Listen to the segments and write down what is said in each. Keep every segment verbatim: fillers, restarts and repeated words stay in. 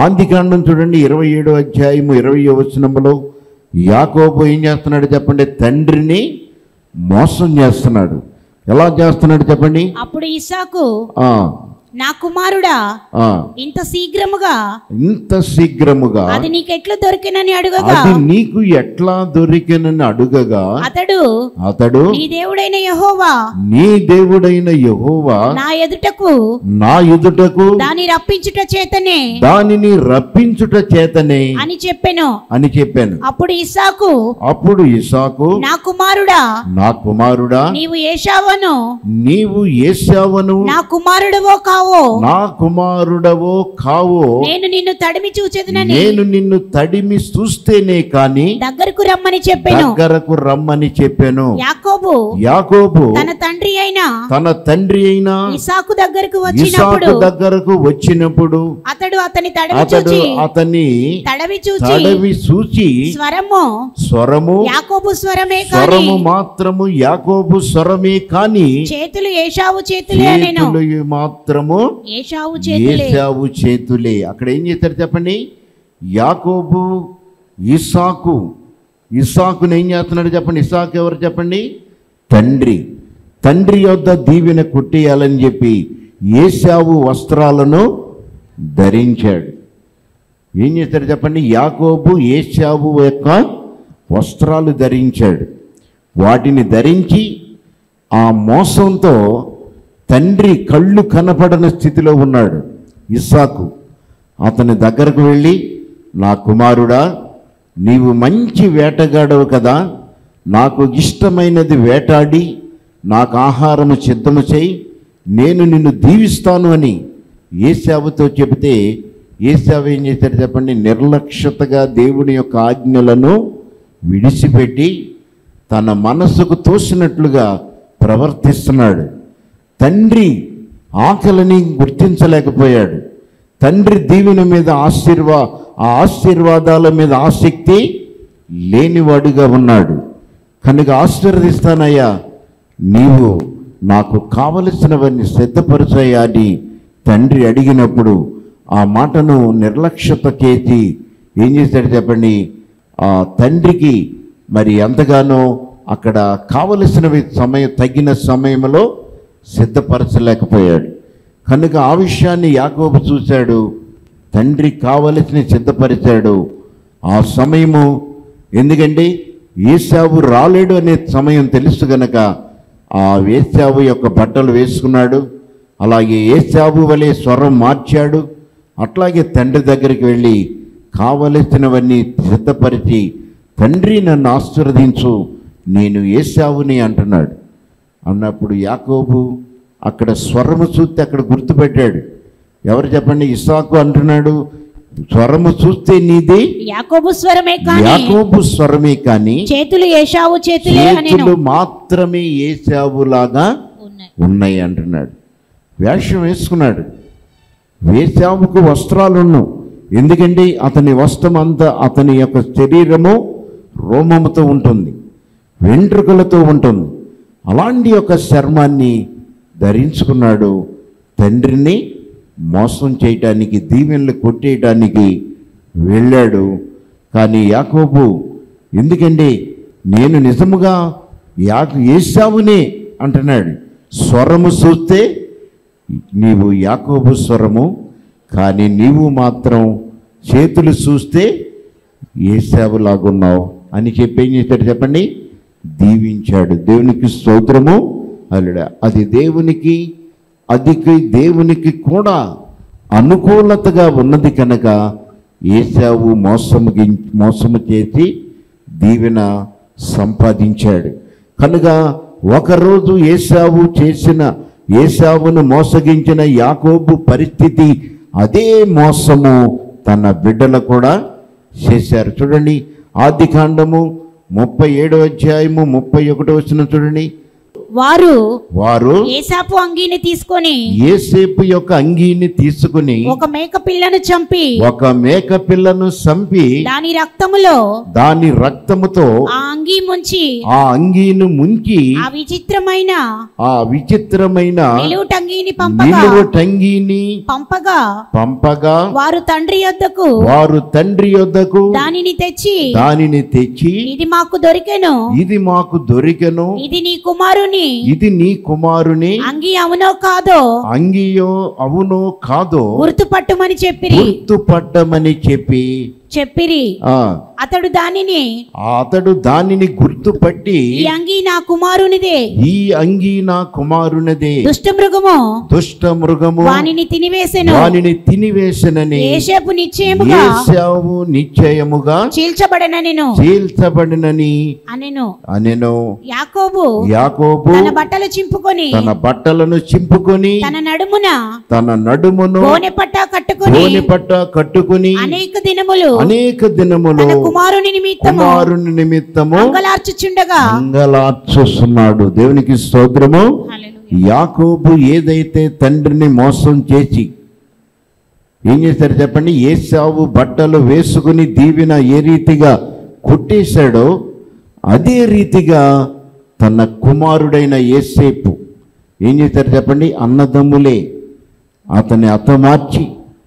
ఆదికాండం చూడండి ఇరవై ఏడో అధ్యాయము ఇరవై వచనంలో యాకోబు ఏం చేస్తున్నాడు చెప్పండి? తండ్రిని మోసం చేస్తున్నాడు. ఎలా చేస్తున్నాడు చెప్పండి? అప్పుడు ఇస్సాకు, ఆ నా కుమారుడా, ఇంత శీఘ్రముగా ఇంత శీఘ్రముగా అది నీకు ఎట్లా దొరికినని అడుగగా, అది నీకు ఎట్లా దొరికినని అడుగగా అతడు అతడు నీ దేవుడైన యెహోవా నీ దేవుడైన యెహోవా నా ఎదుటకు నా ఎదుటకు దాని రప్పించుట చేతనే దానిని రప్పించుట చేతనే అని చెప్పెను అని చెప్పాను. అప్పుడు ఇస్సాకు, అప్పుడు ఇస్సాకు, నా కుమారుడా, నా కుమారుడా, నీవు ఏశావును నీవు ఏశావును నా కుమారుడవో కావు, నా కుమారుడవో కావో, నేను నిన్ను తడిమి చూచెదనని నేను నిన్ను తడిమి చూస్తేనే కాని దగ్గరకు రమ్మని చెప్పెను. దగ్గరకు రమ్మని చెప్పాను. యాకోబు యాకోబు తన తండ్రి అయిన తన తండ్రి అయిన ఇస్సాకు దగ్గరకు ఇస్సాకు వచ్చినప్పుడు దగ్గరకు వచ్చినప్పుడు అతడు అతని తడిమి అతడు చూచి అతన్ని తడవి చూచి తడవి చూచి స్వరము స్వరము యాకోబు స్వరమే కాని స్వరము మాత్రము యాకోబు స్వరమే కాని చేతులు ఏశావు చేతులే అనెను. చేతులు మాత్రము ఏశావు చేతులే. ఏశావు చేతులే. అక్కడ ఏం చేశారు చెప్పండి? యాకోబు ఇస్సాకు ఇస్సాకుని ఏం చేస్తున్నాడు చెప్పండి? ఇస్సాకు ఎవరు చెప్పండి? తండ్రి. తండ్రి యొద్ద దీవెన కొట్టేయాలని చెప్పి ఏశావు వస్త్రాలను ధరించాడు. ఏం చేశాడు చెప్పండి? యాకోబు ఏశావు యొక్క వస్త్రాలు ధరించాడు. వాటిని ధరించి ఆ మోసంతో తండ్రి కళ్ళు కనపడని స్థితిలో ఉన్నాడు ఇస్సాకు. అతని దగ్గరకు వెళ్ళి, నా కుమారుడా, నీవు మంచి వేటగాడవు కదా, నాకు ఇష్టమైనది వేటాడి నాకు ఆహారము సిద్ధము చేయి, నేను నిన్ను దీవిస్తాను అని ఏశావుతో చెబితే ఏశావు ఏం చేశాడు చెప్పండి? నిర్లక్ష్యతగా దేవుని యొక్క ఆజ్ఞలను విడిచిపెట్టి తన మనసుకు తోసినట్లుగా ప్రవర్తిస్తున్నాడు. తండ్రి ఆకలిని గుర్తించలేకపోయాడు. తండ్రి దీవెన మీద ఆశీర్వా ఆ ఆశీర్వాదాల మీద ఆసక్తి లేనివాడుగా ఉన్నాడు. కనుక ఆశీర్వదిస్తానయ్యా, నీవు నాకు కావలసినవన్నీ సిద్ధపరచయ్యా అని తండ్రి అడిగినప్పుడు ఆ మాటను నిర్లక్ష్యత చేసి ఏం చేశాడు చెప్పండి? ఆ తండ్రికి మరి ఎంతగానో అక్కడ కావలసినవి సమయం తగిన సమయంలో సిద్ధపరచలేకపోయాడు. కనుక ఆ విషయాన్ని యాకోబు చూశాడు. తండ్రి కావలసిన సిద్ధపరిచాడు. ఆ సమయము ఎందుకంటే ఏశావు రాలేడు అనే సమయం తెలుసు గనక ఆ ఏశావు యొక్క బట్టలు వేసుకున్నాడు. అలాగే ఏశావు వలె స్వరం మార్చాడు. అట్లాగే తండ్రి దగ్గరికి వెళ్ళి కావలసినవన్నీ సిద్ధపరిచి, తండ్రి నన్ను ఆశీర్వదించు, నేను ఏశావుని అంటున్నాడు. అన్నప్పుడు యాకోబు అక్కడ స్వరము చూస్తే అక్కడ గుర్తుపెట్టాడు. ఎవరు చెప్పండి? ఇస్సాకు అంటున్నాడు, స్వరము చూస్తే నీది యాకోబు స్వరమే కాని యాకోబు స్వరమే కానీ చేతులు ఏశావు చేతులే అనెను. చేతులు మాత్రమే ఏశావులాగా ఉన్నాయి అంటున్నాడు. వేషం వేసుకున్నాడు. ఏశావుకు వస్త్రాలున్ను. ఎందుకంటే అతని వస్త్రం అంతా అతని యొక్క శరీరము రోమముతో ఉంటుంది, వెంట్రుకలతో ఉంటుంది. అలాంటి యొక్క చర్మాన్ని ధరించుకున్నాడు. తండ్రిని మోసం చేయటానికి, దీవెనలు కొట్టేయటానికి వెళ్ళాడు. కానీ యాకోబు ఎందుకంటే నేను నిజముగా యాకు ఏశావునే అంటున్నాడు. స్వరము చూస్తే నీవు యాకోబు స్వరము, కానీ నీవు మాత్రం చేతులు చూస్తే ఏశావులాగున్నావు అని చెప్పి ఏం చేశాడు చెప్పండి? దీవించాడు. దేవునికి స్తోత్రము. అల్లుడా, అది దేవునికి అది దేవునికి కూడా అనుకూలతగా ఉన్నది కనుక ఏశావు మోసము మోసము చేసి దీవెన సంపాదించాడు. కనుక ఒకరోజు ఏశావు చేసిన ఏశావును మోసగించిన యాకోబు పరిస్థితి అదే మోసము తన బిడ్డలు కూడా చేశారు. చూడండి, ఆదికాండము ముప్పై ఏడవ అధ్యాయము ముప్పై ఒకటో వచనం చూడండి. వారు వారు ఏసాపు అంగీని తీసుకొని యోసేపు యొక్క అంగీని తీసుకుని ఒక మేక పిల్లను చంపి ఒక మేక పిల్లను చంపి దాని రక్తములో దాని రక్తముతో ఆ అంగీ ముంచి ఆ అంగీని ముంచి ఆ విచిత్రమైన ఆ విచిత్రమైన నిలువుటంగీని పంపగా నిలువుటంగీని పంపగా పంపగా వారు తండ్రి యొద్దకు వారు తండ్రి యొద్దకు దానిని తెచ్చి దానిని తెచ్చి ఇది మాకు దొరికెను, ఇది మాకు దొరికెను, ఇది నీ కుమారుని ఇది నీ కుమారుని అంగీ అవునో కాదో అంగియో అవునో కాదో గుర్తుపట్టుమని చెప్పిరి గుర్తుపట్టమని చెప్పి చెప్పిరి ఆ అతడు దానిని అతడు దానిని గుర్తుపట్టి ఈ అంగీ నా కుమారునిదే, ఈ అంగీ నా కుమారునిదే, దుష్ట మృగము దుష్ట మృగము వానిని తినివేసెను, వానిని తినివేసనని ఏసేపు నిశ్చయముగా ఏశావు నిశ్చయముగా చీల్చబడనెను చీల్చబడినని అనెను. అనెను. యాకోబు యాకోబు తన బట్టలు చింపుకొని తన బట్టలను చింపుకొని తన నడుమున తన నడుమును గోనె పట్ట కట్టుకొని గోనె పట్ట కట్టుకుని అనేక దినములు అనేక దినములు తన కుమారుని నిమిత్తము కుమారుని నిమిత్తము అంగలార్చుచుండగా అంగలార్చుస్తున్నాడు. దేవునికి స్తోత్రము. హల్లెలూయా. యాకోబు ఏదైతే తండ్రిని మోసం చేసి ఏం చేశారు చెప్పండి, ఏశావు బట్టలు వేసుకుని దీవెన ఏ రీతిగా కొట్టేశాడో అదే రీతిగా తన కుమారుడైన యోసేపు ఏం చేశారు చెప్పండి, అన్నదమ్ములే అతన్ని హతమార్చి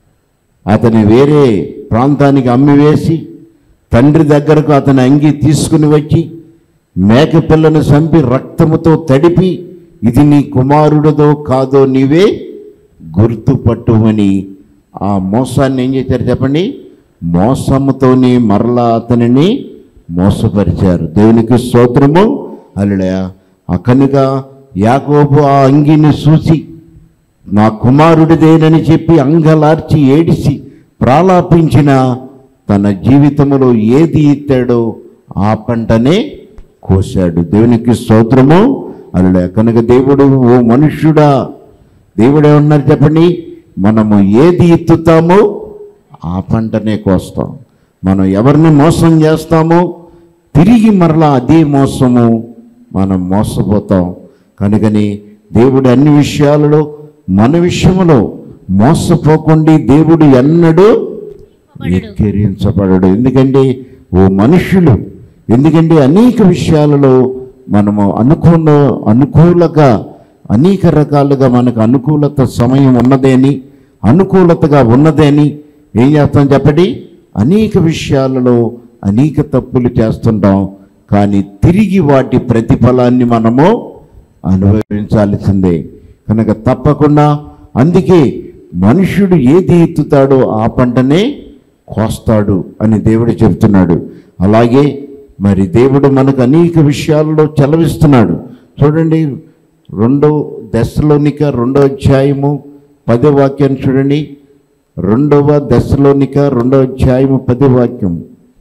అతని వేరే ప్రాంతానికి అమ్మివేసి తండ్రి దగ్గరకు అతని అంగి తీసుకుని వచ్చి మేకపిల్లను చంపి రక్తముతో తడిపి ఇది నీ కుమారుడిదో కాదో నీవే గుర్తుపట్టుమని ఆ మోసాన్ని ఏం చేశారు చెప్పండి, మోసముతోనే మరలా అతనిని మోసపరిచారు. దేవునికి స్తోత్రము. హల్లెలూయా. కనుక యాకోబు ఆ అంగిని చూసి నా కుమారుడిదేనని చెప్పి అంగలార్చి ఏడిసి ప్రాలాపించిన తన జీవితంలో ఏది ఇత్తాడో ఆ పంటనే కోశాడు. దేవునికి స్తోత్రము. హల్లెలూయా. కనుక దేవుడు ఓ మనుష్యుడా, దేవుడు ఏమన్నారు చెప్పండి, మనము ఏది ఎత్తుతామో ఆ పంటనే కోస్తాం. మనం ఎవరిని మోసం చేస్తామో తిరిగి మరలా అదే మోసము మనం మోసపోతాం. కనుకని దేవుడు అన్ని విషయాలలో మన విషయంలో మోసపోకుండా దేవుడు ఎన్నడూ ఎక్కిరించబడడు. ఎందుకంటే ఓ మనుషులు ఎందుకంటే అనేక విషయాలలో మనము అనుకూల అనుకూలగా అనేక రకాలుగా మనకు అనుకూలత సమయం ఉన్నదేని అనుకూలతగా ఉన్నదని ఏం చేస్తాం చెప్పండి, అనేక విషయాలలో అనేక తప్పులు చేస్తుంటాం. కానీ తిరిగి వాటి ప్రతిఫలాన్ని మనము అనుభవించాల్సిందే. కనుక తప్పకుండా అందుకే మనుష్యుడు ఏది ఎత్తుతాడో ఆ పంటనే కోస్తాడు అని దేవుడు చెబుతున్నాడు. అలాగే మరి దేవుడు మనకు అనేక విషయాల్లో చలవిస్తున్నాడు. చూడండి, రెండో దశలోనిక రెండో అధ్యాయము పదో వాక్యాన్ని చూడండి. రెండవ దశలోనిక రెండో అధ్యాయము పదో వాక్యం.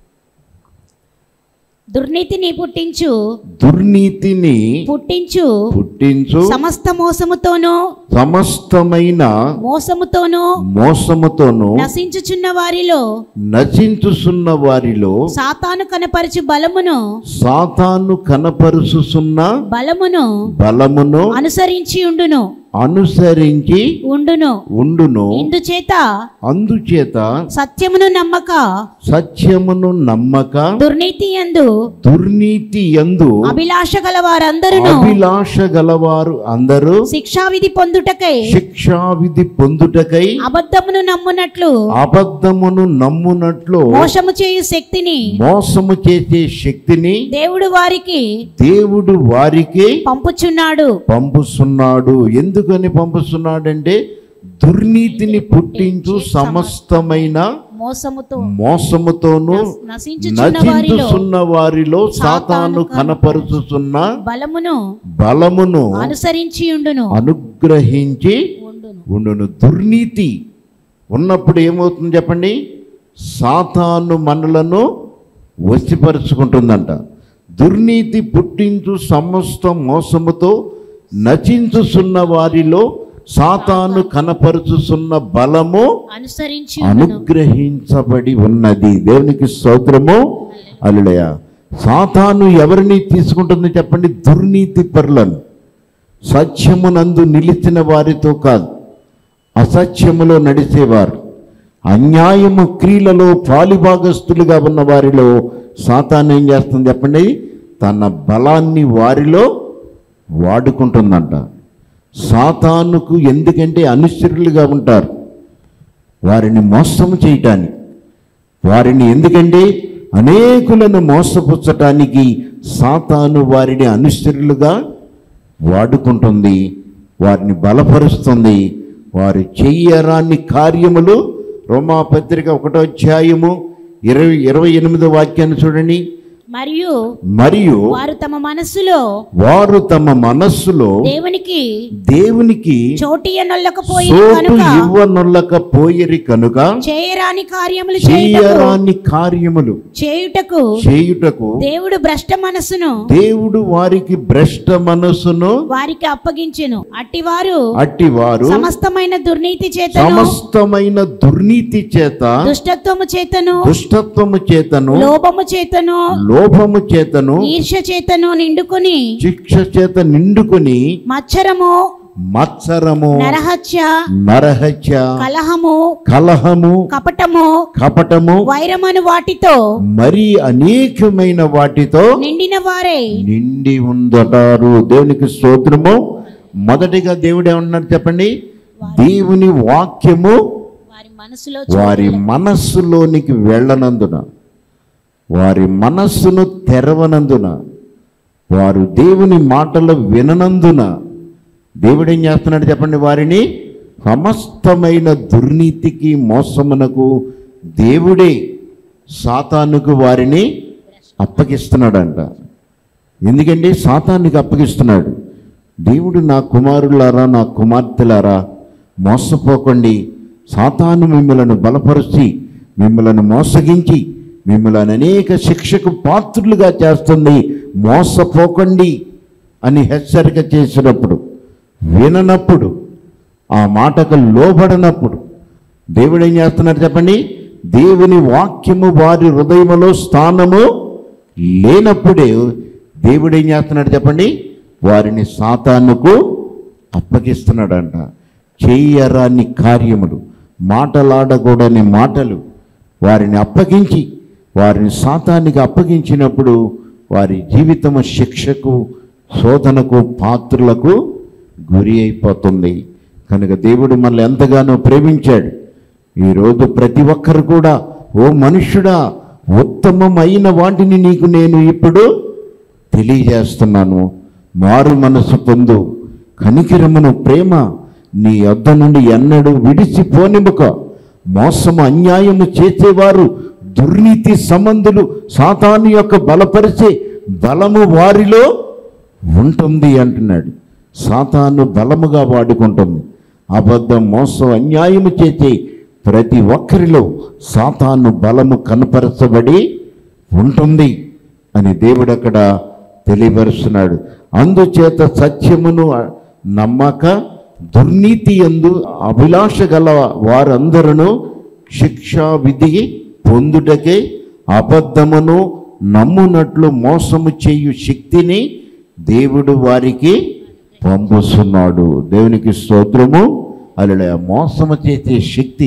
దుర్నీతిని పుట్టించు దుర్నీతిని పుట్టించు పుట్టించు సమస్త మోసముతోనూ సమస్తమైన మోసముతోనూ మోసముతోను నశించుచున్న వారిలో నశించుచున్న వారిలో సాతాను కనపరచు బలమును సాతాను కనపరుచుచున్న బలమును బలమును అనుసరించి ఉండును అనుసరించి ఉండును ఉండును. ఇందుచేత అందుచేత సత్యమును నమ్మక సత్యమును నమ్మక దుర్నీతి యందు దుర్నీతి యందు అభిలాష గల వారందరూ అభిలాష గలవారు అందరూ శిక్షావిధి పొందుటకై శిక్షావిధి పొందుటకై అబద్ధమును నమ్మునట్లు అబద్ధమును నమ్మునట్లు మోసము చేయు శక్తిని మోసము చేసే శక్తిని దేవుడు వారికి దేవుడు వారికి పంపుచున్నాడు పంపుతున్నాడు. ఎందుకని పంపుతున్నాడంటే దుర్నీతిని పుట్టించు సమస్తమైన మోసముతో మోసముతోను నశించుచున్న వారిలో నశించుచున్న వారిలో సాతాను కనపరుచుచున్న బలమును బలమును అనుసరించి ఉండును అనుగ్రహించి ఉండును. ఉండును. దుర్నీతి ఉన్నప్పుడు ఏమవుతుంది చెప్పండి, సాతాను మనలను వశపరుచుకుంటుందంట. దుర్నీతి పుట్టించు సమస్త మోసముతో నశించుచున్న వారిలో సాతాను కనపరుచుచున్న బలము అనుసరించి అనుగ్రహించబడి ఉన్నది. దేవునికి స్తోత్రము. హల్లెలూయా. సాతాను ఎవరిని తీసుకుంటుంది చెప్పండి, దుర్నీతి పరులను. సత్యమునందు నిలిచిన వారితో కాదు, అసత్యములో నడిచేవారు, అన్యాయము క్రియలలో పాలిభాగస్తులుగా ఉన్న వారిలో సాతాను ఏం చేస్తుంది చెప్పండి? తన బలాన్ని వారిలో వాడుకుంటుందంట. సాతానుకు ఎందుకంటే అనుచరులుగా ఉంటారు, వారిని మోసం చేయటానికి, వారిని ఎందుకంటే అనేకులను మోసపుచ్చటానికి సాతాను వారిని అనుచరులుగా వాడుకుంటుంది, వారిని బలపరుస్తుంది. వారు చెయ్యరాని కార్యములు, రోమాపత్రిక ఒకటో అధ్యాయము ఇరవై ఇరవై ఎనిమిదో వాక్యాన్ని చూడండి. మరియు మరియు వారు తమ మనస్సులో వారు తమ మనస్సులో దేవునికి దేవునికి చోటియనొల్లకపోయి చోటు కనుక ఇవ్వనొల్లకపోయిరి కనుక చేయరాని కార్యములు చేయరాని కార్యములు చేయుటకు చేయుటకు దేవుడు భ్రష్ట మనస్సును దేవుడు వారికి భ్రష్ట మనస్సును వారికి అప్పగించెను. అట్టివారు అట్టివారు సమస్తమైన దుర్నీతి చేతను సమస్తమైన దుర్నీతి చేత దుష్టత్వము చేతను దుష్టత్వము చేతను లోభము చేతను లోభము చేతను ఈర్ష్య చేతను నిండుకొని శిక్ష చేత నిండుకొని మచ్చరము మత్సరము నరహత్య నరహత్య కలహము కలహము కపటము కపటము వైరమను వాటితో మరి అనేకమైన వాటితో నిండిన వారే నిండి ఉందటారు. దేవునికి స్తోత్రము. మొదటిగా దేవుడు ఏమన్నారు చెప్పండి? దేవుని వాక్యము వారి మనసులో వారి మనస్సులోనికి వెళ్ళనందున, వారి మనస్సును తెరవనందున, వారు దేవుని మాటలు విననందున దేవుడు ఏం చేస్తున్నాడు చెప్పండి? వారిని సమస్తమైన దుర్నీతికి మోసమునకు దేవుడే సాతానుకు వారిని అప్పగిస్తున్నాడంట. ఎందుకంటే సాతానుకి అప్పగిస్తున్నాడు. దేవుడు నా కుమారులారా, నా కుమార్తెలారా మోసపోకండి, సాతాను మిమ్మలను బలపరిచి మిమ్మలను మోసగించి మిమ్మల్ని అనేక శిక్షకు పాత్రులుగా చేస్తుంది, మోసపోకండి అని హెచ్చరిక చేసినప్పుడు, విననప్పుడు, ఆ మాటకు లోబడినప్పుడు దేవుడు ఏం చేస్తున్నారు చెప్పండి? దేవుని వాక్యము వారి హృదయములో స్థానము లేనప్పుడే దేవుడు ఏం చేస్తున్నాడు చెప్పండి? వారిని సాతానుకు అప్పగిస్తున్నాడంట. చేయరాని కార్యములు, మాటలాడకూడని మాటలు వారిని అప్పగించి వారిని సాతానికి అప్పగించినప్పుడు వారి జీవితము శిక్షకు, శోధనకు, పాత్రులకు గురి అయిపోతుంది. కనుక దేవుడు మనల్ని ఎంతగానో ప్రేమించాడు. ఈరోజు ప్రతి ఒక్కరు కూడా, ఓ మనుష్యుడా, ఉత్తమమైన వాటిని నీకు నేను ఇప్పుడు తెలియజేస్తున్నాను, మారు మనసు పొందు, కనికిరమును, ప్రేమ నీ యొద్ద నుండి ఎన్నడూ విడిచిపోనిముక. మోసము, అన్యాయము చేసేవారు, దుర్నీతి సంబంధులు, సాతాను యొక్క బలపరిచే బలము వారిలో ఉంటుంది అంటున్నాడు. సాతాను బలముగా వాడుకుంటుంది. అబద్ధం, మోసం, అన్యాయము చేసే ప్రతి ఒక్కరిలో సాతాను బలము కనపరచబడి ఉంటుంది అని దేవుడు అక్కడ తెలియపరుస్తున్నాడు. అందుచేత సత్యమును నమ్మక దుర్నీతి యందు అభిలాష గల వారందరూ శిక్షా విధి పొందుటకే అబద్ధమును నమ్మునట్లు మోసము చేయు శక్తిని దేవుడు వారికి పంపుస్తున్నాడు. దేవునికి స్తోత్రము. అలా మోసము చేసే శక్తి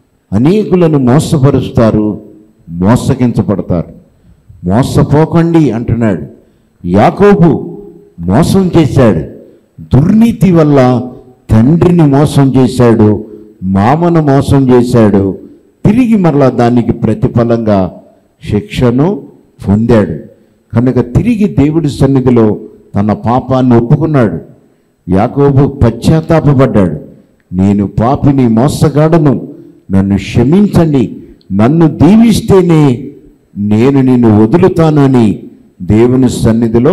అనేకులను మోసపరుస్తారు, మోసగించబడతారు. మోసపోకండి అంటున్నాడు. యాకోబు మోసం చేశాడు, దుర్నీతి వల్ల తండ్రిని మోసం చేశాడు, మామను మోసం చేశాడు. తిరిగి మరలా దానికి ప్రతిఫలంగా శిక్షను పొందాడు. కనుక తిరిగి దేవుడి సన్నిధిలో తన పాపాన్ని ఒప్పుకున్నాడు. యాకోబు పశ్చాత్తాపపడ్డాడు. నేను పాపిని, మోసగాడను, నన్ను క్షమించండి, నన్ను దీవిస్తేనే నేను నిన్ను వదులుతానని దేవుని సన్నిధిలో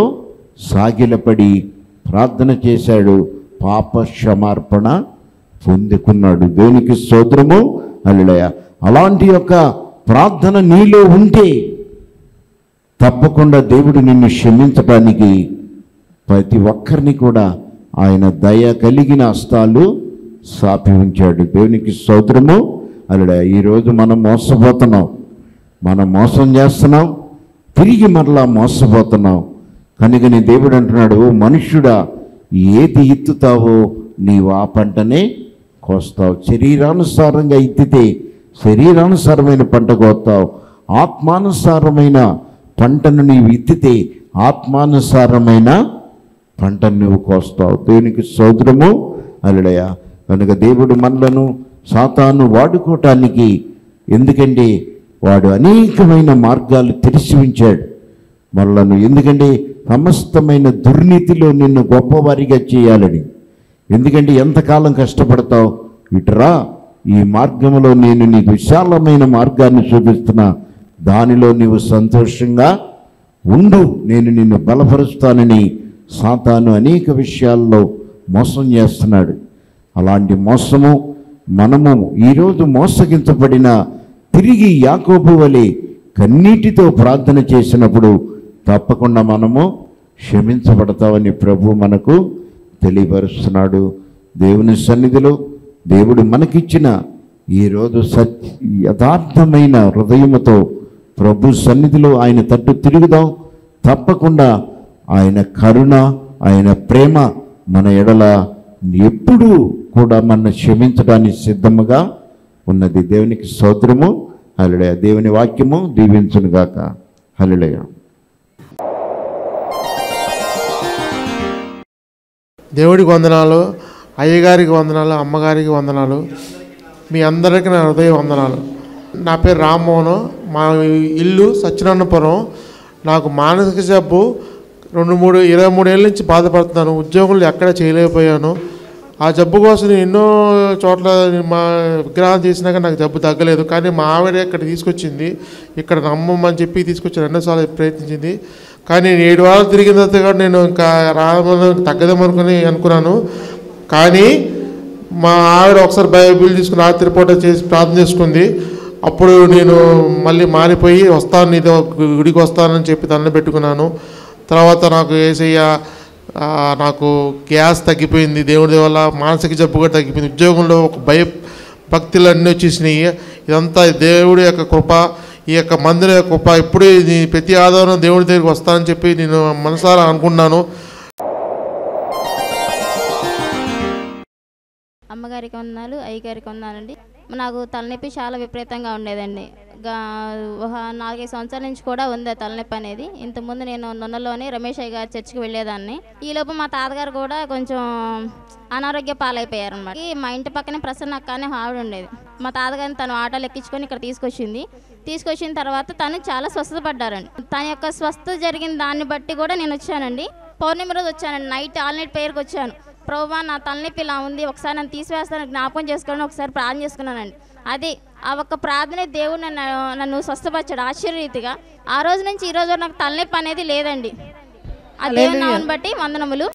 సాగిలపడి ప్రార్థన చేశాడు. పాప క్షమార్పణ పొందుకున్నాడు. దేవునికి స్తోత్రము. హల్లెలూయా. అలాంటి యొక్క ప్రార్థన నీలో ఉంటే తప్పకుండా దేవుడు నిన్ను క్షమించడానికి ప్రతి ఒక్కరిని కూడా ఆయన దయ కలిగిన హస్తాలు సాపి ఉంచాడు. దేవునికి స్తోత్రము. హల్లెలూయా. ఈరోజు మనం మోసపోతున్నాం, మనం మోసం చేస్తున్నాం, తిరిగి మరలా మోసపోతున్నాం. కనుకని దేవుడు అంటున్నాడు, ఓ మనుష్యుడా, ఏది ఎత్తుతావో నీవు ఆ పంటనే కోస్తావు. శరీరానుసారంగా ఎత్తితే శరీరానుసారమైన పంట కోస్తావు. ఆత్మానుసారమైన పంటను నీవు ఎత్తితే ఆత్మానుసారమైన పంటను నువ్వు కోస్తావు. దేవునికి స్తోత్రము. హల్లెలూయా. కనుక దేవుడు మనలను సాతాను వాడుకోవటానికి, ఎందుకంటే వాడు అనేకమైన మార్గాలు తెరిచి ఉంచాడు మనలను. ఎందుకంటే సమస్తమైన దుర్నీతిలో నిన్ను గొప్పవారిగా చేయాలని. ఎందుకంటే ఎంతకాలం కష్టపడతావు, ఇటురా ఈ మార్గంలో నేను నీకు విశాలమైన మార్గాన్ని చూపిస్తున్నా, దానిలో నీవు సంతోషంగా ఉండు, నేను నిన్ను బలపరుస్తానని సాతాను అనేక విషయాల్లో మోసం చేస్తున్నాడు. అలాంటి మోసము మనము ఈరోజు మోసగించబడిన తిరిగి యాకోబు వలె కన్నీటితో ప్రార్థన చేసినప్పుడు తప్పకుండా మనము క్షమించబడతామని ప్రభు మనకు తెలియపరుస్తున్నాడు. దేవుని సన్నిధిలో దేవుడు మనకిచ్చిన ఈరోజు సత్ యథార్థమైన హృదయముతో ప్రభు సన్నిధిలో ఆయన తట్టు తిరుగుదాం. తప్పకుండా ఆయన కరుణ, ఆయన ప్రేమ మన ఎడల ఎప్పుడూ కూడా మన క్షమించడానికి సిద్ధముగా ఉన్నది. దేవునికి స్తోత్రము. హల్లెలూయా. దేవుని వాక్యము దీవించునుగాక. హల్లెలూయా. దేవుడికి వందనాలు, అయ్యగారికి వందనాలు, అమ్మగారికి వందనాలు, మీ అందరికీ నా హృదయ వందనాలు. నా పేరు రామ్మోహన్. మా ఇల్లు సత్యనారాయణపురం. నాకు మానసిక జబ్బు రెండు మూడు ఇరవై మూడేళ్ళ నుంచి బాధపడుతున్నాను. ఉద్యోగులు ఎక్కడ చేయలేకపోయాను. ఆ జబ్బు కోసం నేను ఎన్నో చోట్ల మా విగ్రహాలు తీసినాక నాకు జబ్బు తగ్గలేదు. కానీ మా ఆవిడ ఇక్కడ తీసుకొచ్చింది, ఇక్కడ నమ్మమని చెప్పి తీసుకొచ్చి రెండోసార్లు ప్రయత్నించింది. కానీ నేను ఏడు వారాలు తిరిగిన తర్వాత కూడా నేను ఇంకా రామని తగ్గదేమనుకుని అనుకున్నాను. కానీ మా ఆవిడ ఒకసారి బైబిల్ తీసుకుని రాత్రి పూట చేసి ప్రార్థన చేసుకుంది. అప్పుడు నేను మళ్ళీ మారిపోయి వస్తాను, నీతో గుడికి వస్తానని చెప్పి దండం పెట్టుకున్నాను. తర్వాత నాకు యేసయ్య నాకు గ్యాస్ తగ్గిపోయింది, దేవుడి వల్ల మానసిక జబ్బు కూడా తగ్గిపోయింది. ఉద్యోగంలో ఒక భయ భక్తులు అన్నీ వచ్చేసినాయి. ఇదంతా దేవుడి యొక్క కృప, ఈ యొక్క మందిరం యొక్క కృప. ఇప్పుడు ప్రతి ఆదివారం దేవుడి దగ్గరికి వస్తానని చెప్పి నేను మనసారా అనుకున్నాను. అమ్మగారికి వందనాలు, అయ్యగారికి వందనాలండి. నాకు తలనొప్పి చాలా విపరీతంగా ఉండేదండి. ఒక నాలుగైదు సంవత్సరాల నుంచి కూడా ఉంది ఆ తలనొప్పి అనేది. ఇంతకుముందు నేను నొన్నలోని రమేష్ అయ్య గారి చర్చికి వెళ్ళేదాన్ని. ఈలోపు మా తాతగారు కూడా కొంచెం అనారోగ్య పాలైపోయారు అనమాట. మా ఇంటి పక్కనే ప్రసన్న అక్క అనే ఆవిడ ఉండేది. మా తాతగారిని తను ఆటోలు ఎక్కించుకొని ఇక్కడ తీసుకొచ్చింది. తీసుకొచ్చిన తర్వాత తను చాలా స్వస్థత పడ్డారండి. తన యొక్క స్వస్థత జరిగిన దాన్ని బట్టి కూడా నేను వచ్చానండి. పౌర్ణమి రోజు వచ్చానండి. నైట్ ఆల్ నైట్ ప్రేయర్కి వచ్చాను. ప్రభువా, నా తలనొప్పి ఇలా ఉంది, ఒకసారి నన్ను తీసివేస్తాను, జ్ఞాపకం చేసుకోవాలని ఒకసారి ప్రార్థన చేసుకున్నానండి. అది ఆ ఒక్క ప్రార్థనే దేవుడు నన్ను నన్ను స్వస్థపరిచాడు ఆశ్చర్యరీతిగా. ఆ రోజు నుంచి ఈ రోజు నాకు తలనొప్పి అనేది లేదండి. ఆ దేవుని నామమును బట్టి వందనములు.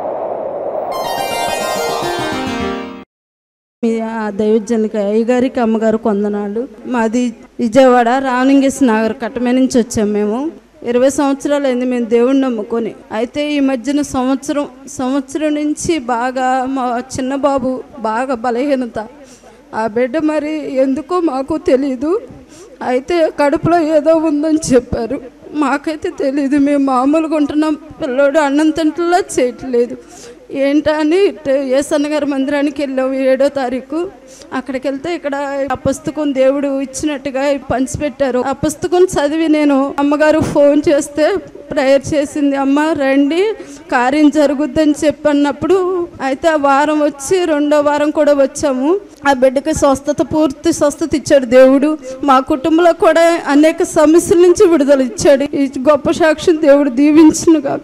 దైవజనుకి అయ్యగారికి అమ్మగారు వందనాలు. మాది విజయవాడ రామలింగేశ్వర నగర్ కట్టమే నుంచి వచ్చాము. మేము ఇరవై సంవత్సరాలు అయింది మేము దేవుణ్ణి నమ్ముకొని. అయితే ఈ మధ్యన సంవత్సరం సంవత్సరం నుంచి బాగా మా చిన్న బాబు బాగా బలహీనత. ఆ బిడ్డ మరి ఎందుకో మాకు తెలీదు. అయితే కడుపులో ఏదో ఉందని చెప్పారు. మాకైతే తెలీదు. మేము మామూలుగా ఉంటున్నాం. పిల్లోడు అన్నం తింటలా చేయట్లేదు. ఏంటా అని యేసన్న గారి మందిరానికి వెళ్ళాము ఏడో తారీఖు. అక్కడికి వెళ్తే ఇక్కడ ఆ పుస్తకం దేవుడు ఇచ్చినట్టుగా పంచిపెట్టారు. ఆ పుస్తకం చదివి నేను అమ్మగారు ఫోన్ చేస్తే ప్రేయర్ చేసింది. అమ్మ రండి, కార్యం జరుగుద్దని చెప్పన్నప్పుడు అయితే ఆ వారం వచ్చి రెండో వారం కూడా వచ్చాము. ఆ బిడ్డకి స్వస్థత, పూర్తి స్వస్థత ఇచ్చాడు దేవుడు. మా కుటుంబంలో కూడా అనేక సమస్యల నుంచి విడుదల ఇచ్చాడు. ఈ గొప్ప సాక్ష్యం దేవుడు దీవించును గాక.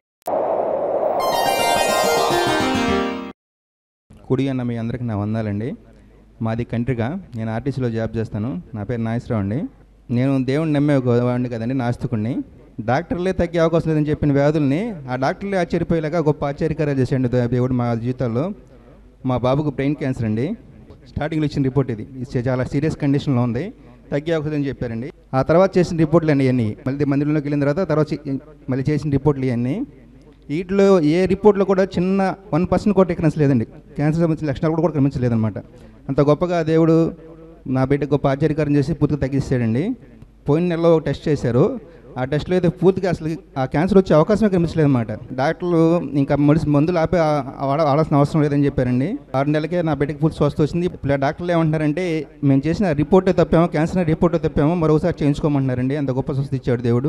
కుడి అన్న మీ అందరికీ నా వందాలండి. మాది కంట్రీగా, నేను ఆర్టీసీలో జాబ్ చేస్తాను. నా పేరు నాగేశ్వరరావు అండి. నేను దేవుడిని నమ్మే ఒక వాడిని కదండి, నాస్తికుడిని. డాక్టర్లే తగ్గే అవకాశం లేదని చెప్పిన వ్యాధుల్ని ఆ డాక్టర్లే ఆశ్చర్యపోయేలాగా గొప్ప ఆశ్చర్యకరంగా చేశాడు దేవుడు మా జీవితాల్లో. మా బాబుకు బ్రెయిన్ క్యాన్సర్ అండి. స్టార్టింగ్లో ఇచ్చిన రిపోర్ట్ ఇది. ఇది చాలా సీరియస్ కండిషన్లో ఉంది, తగ్గే అవకాశం అని చెప్పారండి. ఆ తర్వాత చేసిన రిపోర్ట్లు అండి ఇవన్నీ. మళ్ళీ మందిరంలోకి వెళ్ళిన తర్వాత తర్వాత మళ్ళీ చేసిన రిపోర్ట్లు ఇవన్నీ. వీటిలో ఏ రిపోర్ట్లో కూడా చిన్న వన్ పర్సెంట్ కూడా ఎక్కడెన్స్ లేదండి. క్యాన్సర్ సంబంధించిన లక్షణాలు కూడా కూడా కనిపించలేదన్నమాట. అంత గొప్పగా దేవుడు నా బిడ్డ గొప్ప ఆశ్చర్యకారం చేసి పూర్తిగా తగ్గిస్తాడండి. పోయిన నెలలో ఒక టెస్ట్ చేశారు. ఆ టెస్ట్లో అయితే పూర్తిగా అసలు ఆ క్యాన్సర్ వచ్చే అవకాశమే కనిపించలేదు అనమాట. డాక్టర్లు ఇంకా మెడిసిన్ మందులు ఆపే వాడాల్సిన అవసరం లేదని చెప్పారండి. ఆరు నెలలకే నా బిడ్డకి పూర్తి స్వస్థ వచ్చింది. ఇప్పుడు డాక్టర్లు ఏమంటున్నారంటే మేము చేసిన రిపోర్టే తప్పామో, క్యాన్సర్ రిపోర్టే తప్పామో, మరోసారి చేయించుకోమంటున్నారండి. అంత గొప్ప స్వస్థ ఇచ్చాడు దేవుడు.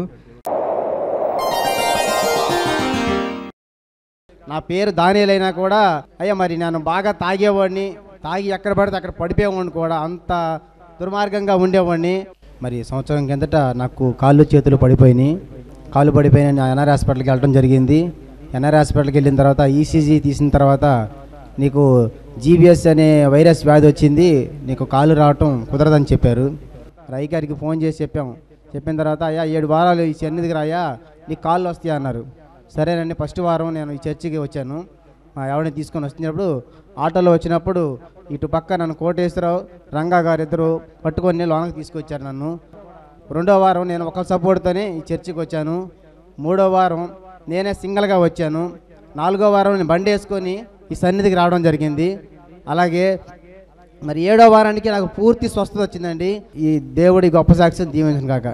నా పేరు దానిలైనా కూడా అయ్యా మరి నేను బాగా తాగేవాడిని, తాగి ఎక్కడ పడితే అక్కడ పడిపోయేవాడిని కూడా, అంత దుర్మార్గంగా ఉండేవాడిని. మరి సంవత్సరం కిందట నాకు కాళ్ళు చేతులు పడిపోయినాయి. కాళ్ళు పడిపోయిన ఎన్ఆర్ హాస్పిటల్కి వెళ్ళడం జరిగింది. ఎన్ఆర్ హాస్పిటల్కి వెళ్ళిన తర్వాత ఈసీజీ తీసిన తర్వాత నీకు జీబీఎస్ అనే వైరస్ వ్యాధి వచ్చింది, నీకు కాళ్ళు రావటం కుదరదని చెప్పారు. రై గారికి ఫోన్ చేసి చెప్పాము. చెప్పిన తర్వాత అయ్యా ఏడు వారాలు ఈ సన్నిధికి రాయా, నీకు కాళ్ళు వస్తాయి అన్నారు. సరేనండి. ఫస్ట్ వారం నేను ఈ చర్చికి వచ్చాను. మా ఎవరిని తీసుకొని వచ్చినప్పుడు ఆటోలో వచ్చినప్పుడు ఇటు పక్క నన్ను కోటేశ్వరరావు, రంగా గారు ఇద్దరు పట్టుకొని లోనకి తీసుకొచ్చారు నన్ను. రెండో వారం నేను ఒక సపోర్ట్తోనే ఈ చర్చికి వచ్చాను. మూడో వారం నేనే సింగిల్గా వచ్చాను. నాలుగో వారం నేను బండి వేసుకొని ఈ సన్నిధికి రావడం జరిగింది. అలాగే మరి ఏడో వారానికి నాకు పూర్తి స్వస్థత వచ్చిందండి. ఈ దేవుడి గొప్ప సాక్ష్యం దీవించను కాక.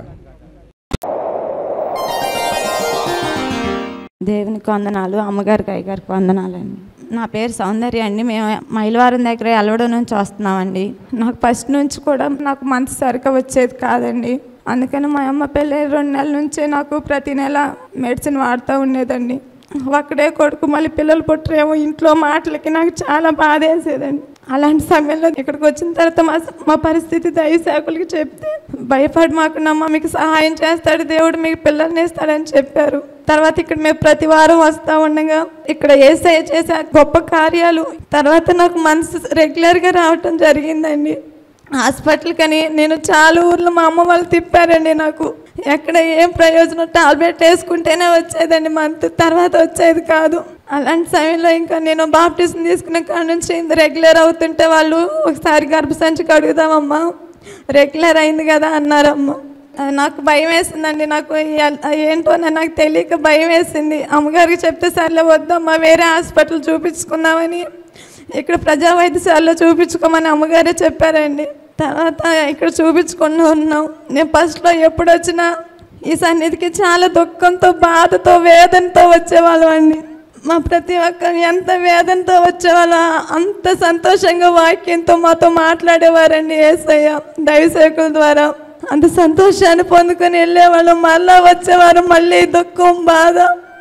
దేవునికి వందనాలు, అమ్మగారికి అయ్యగారికి వందనాలండి. నా పేరు సౌందర్య అండి. మేము మైలవారం దగ్గర ఎలవడం నుంచి వస్తున్నామండి. నాకు ఫస్ట్ నుంచి కూడా నాకు మంత్ సరిగ్గా వచ్చేది కాదండి. అందుకని మా అమ్మ పెళ్ళి రెండు నెలల నుంచే నాకు ప్రతి నెల మెడిసిన్ వాడుతూ ఉండేదండి. ఒక్కడే కొడుకు, మళ్ళీ పిల్లలు పుట్టరేమో ఇంట్లో మాటలకి నాకు చాలా బాధ వేసేదండి. అలాంటి సమయంలో ఇక్కడికి వచ్చిన తర్వాత మా మా పరిస్థితి దైవసేవకులకి చెప్తే భయపడి మాకు నమ్మ మీకు సహాయం చేస్తాడు దేవుడు, మీకు పిల్లల్ని ఇస్తాడని చెప్పారు. తర్వాత ఇక్కడ మేము ప్రతి వారం వస్తూ ఉండగా ఇక్కడ యేసయ్య చేసే గొప్ప కార్యాలు తర్వాత నాకు మనసు రెగ్యులర్గా రావటం జరిగిందండి. హాస్పిటల్ కని నేను చాలా ఊర్లో మా అమ్మ వాళ్ళు తిప్పారండి. నాకు ఎక్కడ ఏం ప్రయోజనం, టాబ్లెట్ వేసుకుంటేనే వచ్చేదండి, మంత్ తర్వాత వచ్చేది కాదు. అలాంటి సమయంలో ఇంకా నేను బాప్టిజం తీసుకున్న కాడ నుంచి రెగ్యులర్ అవుతుంటే వాళ్ళు ఒకసారి గర్భసంచికి అడుగుదామమ్మా, రెగ్యులర్ అయింది కదా అన్నారమ్మ. నాకు భయం వేసిందండి. నాకు ఏంటో నాకు తెలియక భయం వేసింది. అమ్మగారికి చెప్తే సర్లే వద్దమ్మా వేరే హాస్పిటల్ చూపించుకుందామని ఇక్కడ ప్రజా వైద్యశాలలో చూపించుకోమని అమ్మగారే చెప్పారండి. తర్వాత ఇక్కడ చూపించుకుంటూ ఉన్నాం. నేను ఫస్ట్లో ఎప్పుడు వచ్చినా ఈ సన్నిధికి చాలా దుఃఖంతో, బాధతో, వేదనతో వచ్చేవాళ్ళం అండి. మా ప్రతి ఒక్కరు ఎంత వేదనతో వచ్చేవాళ్ళ అంత సంతోషంగా వాక్యంతో మాతో మాట్లాడేవారండి యేసయ్య దైవసేవకుల ద్వారా. అంత సంతోషాన్ని పొందుకొని వెళ్ళేవాళ్ళం. మళ్ళా వచ్చేవారు మళ్ళీ దుఃఖం, బాధ,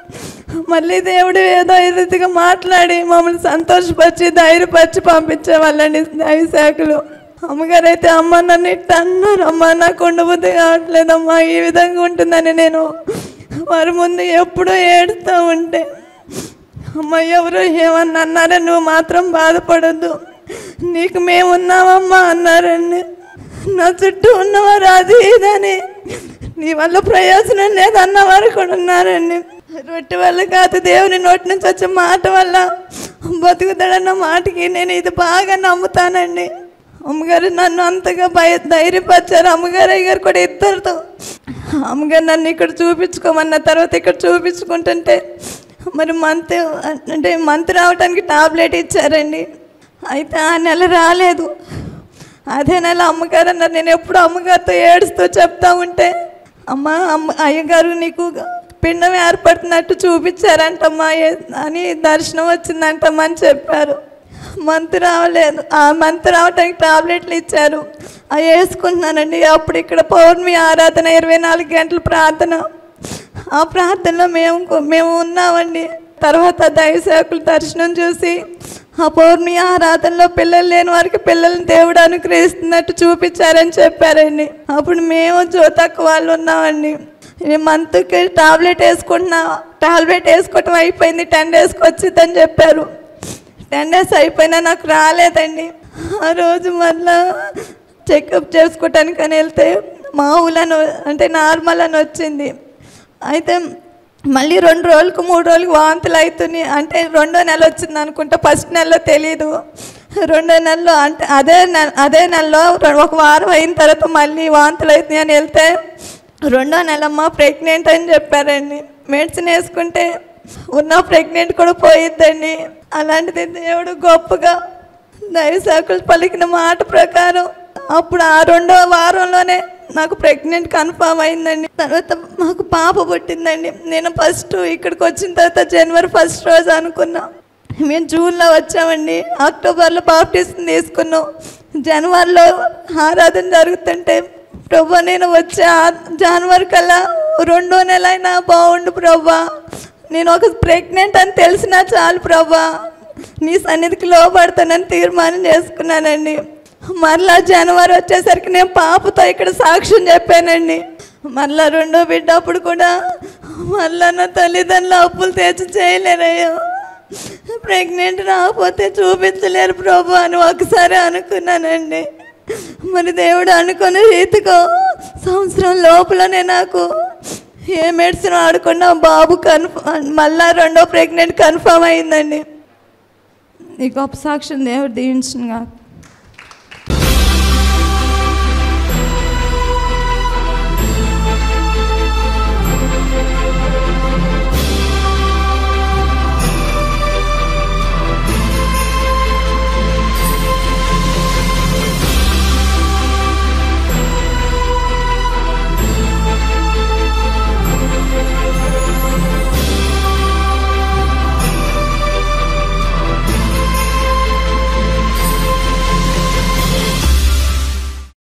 మళ్ళీ దేవుడు ఏదో రీతిగా మాట్లాడి మమ్మల్ని సంతోషపరిచి ధైర్యపరిచి పంపించేవాళ్ళండి దైవసేవకులు. అమ్మగారు అయితే అమ్మ నన్ను ఇట్ట అన్నారు, అమ్మ నాకు ఉండబుద్ధి కావట్లేదమ్మా, ఈ విధంగా ఉంటుందని నేను వారి ముందు ఎప్పుడూ ఏడుస్తూ ఉంటే అమ్మ ఎవరు ఏమన్నా అన్నారా, నువ్వు మాత్రం బాధపడద్దు, నీకు మేమున్నామమ్మా అన్నారండి. నా చుట్టూ ఉన్నవారు అది ఇదని నీ వల్ల ప్రయోజనం లేదన్నవారు కూడా ఉన్నారండి. రొట్టె వల్ల కాదు, దేవుని నోటి నుంచి వచ్చే మాట వల్ల బతుకుతాడన్న మాటకి నేను ఇది బాగా నమ్ముతానండి. అమ్మగారు నన్ను అంతగా భయ ధైర్యపరిచారు. అమ్మగారు అయ్యగారు కూడా ఇద్దరితో. అమ్మగారు నన్ను ఇక్కడ చూపించుకోమన్న తర్వాత ఇక్కడ చూపించుకుంటుంటే మరి మంత్ అంటే మంత్ రావడానికి టాబ్లెట్ ఇచ్చారండి. అయితే ఆ నెల రాలేదు. అదే నెల అమ్మగారు అన్నారు. నేను ఎప్పుడు అమ్మగారితో ఏడుస్తూ చెప్తా ఉంటే అమ్మ అమ్మ అయ్యగారు నీకు పిండం ఏర్పడుతున్నట్టు చూపించారంటమ్మా అని దర్శనం వచ్చిందంటమ్మా అని చెప్పారు. మంత్ రావలేదు. ఆ మంత్ రావటానికి టాబ్లెట్లు ఇచ్చారు, అవి వేసుకుంటున్నానండి. అప్పుడు ఇక్కడ పౌర్ణమి ఆరాధన, ఇరవై నాలుగు గంటల ప్రార్థన. ఆ ప్రార్థనలో మేము మేము ఉన్నామండి. తర్వాత దైవసేవకులు దర్శనం చూసి ఆ పౌర్ణమి ఆరాధనలో పిల్లలు లేని వారికి పిల్లల్ని దేవుడు అనుగ్రహిస్తున్నట్టు చూపించారని చెప్పారండి. అప్పుడు మేము జ్యోతక్క వాళ్ళు ఉన్నామండి. నేను మంత్కి టాబ్లెట్ వేసుకుంటున్నా, టాబ్లెట్ వేసుకోవటం అయిపోయింది, టెన్ డేస్కి వచ్చిందని చెప్పారు. టెన్ డేస్ అయిపోయినా నాకు రాలేదండి. ఆ రోజు మళ్ళా చెకప్ చేసుకోవటానికి అని వెళ్తే మామూలని అంటే నార్మల్ అని వచ్చింది. అయితే మళ్ళీ రెండు రోజులకు మూడు రోజులకు వాంతులు అవుతున్నాయి. అంటే రెండో నెల వచ్చింది అనుకుంటా, ఫస్ట్ నెలలో తెలీదు. రెండో నెలలో అంటే అదే నెల అదే నెలలో ఒక వారం అయిన తర్వాత మళ్ళీ వాంతులు అవుతున్నాయి అని వెళ్తే రెండో నెలమ్మ ప్రెగ్నెంట్ అని చెప్పారండి. మెడిసిన్ వేసుకుంటే ఉన్న ప్రెగ్నెంట్ కూడా పోయిద్దండి. అలాంటిది దేవుడు గొప్పగా దైవసేవకులు పలికిన మాట ప్రకారం అప్పుడు ఆ రెండో వారంలోనే నాకు ప్రెగ్నెంట్ కన్ఫర్మ్ అయిందండి. తర్వాత మాకు పాప పుట్టిందండి. నేను ఫస్ట్ ఇక్కడికి వచ్చిన తర్వాత జనవరి ఫస్ట్ రోజు అనుకున్నా. మేము జూన్లో వచ్చామండి, అక్టోబర్లో బాప్టిజం తీసుకున్నాం. జనవరిలో ఆరాధన జరుగుతుంటే ప్రభా నేను వచ్చే జనవరి కల్లా రెండో నెల అయినా బాగుండు ప్రభా, నేను ఒక ప్రెగ్నెంట్ అని తెలిసినా చాలు ప్రభా, నీ సన్నిధికి లోపడతానని తీర్మానం చేసుకున్నానండి. మరలా జనవరి వచ్చేసరికి నేను పాపతో ఇక్కడ సాక్ష్యం చెప్పానండి. మరలా రెండో బిడ్డ అప్పుడు కూడా మరలా నా తల్లిదండ్రులు అప్పులు తెచ్చి చేయలేరయ్యో, ప్రెగ్నెంట్ రాకపోతే చూపించలేరు ప్రభు అని ఒకసారి అనుకున్నానండి. మరి దేవుడు అనుకున్న రీతిగా సంవత్సరం లోపలనే నాకు ఏ మెడిసిన్ ఆడకుండా బాబు కన్ఫర్మ్, మళ్ళా రెండో ప్రెగ్నెంట్ కన్ఫర్మ్ అయిందండి. ఈ గొప్ప సాక్ష్యం దేవుడు దీవించునుగా.